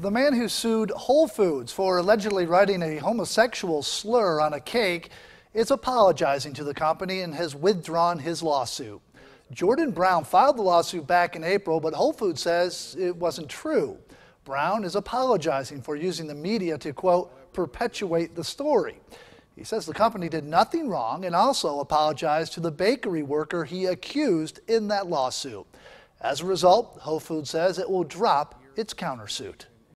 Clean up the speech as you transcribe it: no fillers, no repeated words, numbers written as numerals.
The man who sued Whole Foods for allegedly writing a homosexual slur on a cake is apologizing to the company and has withdrawn his lawsuit. Jordan Brown filed the lawsuit back in April, but Whole Foods says it wasn't true. Brown is apologizing for using the media to, quote, perpetuate the story. He says the company did nothing wrong and also apologized to the bakery worker he accused in that lawsuit. As a result, Whole Foods says it will drop its countersuit.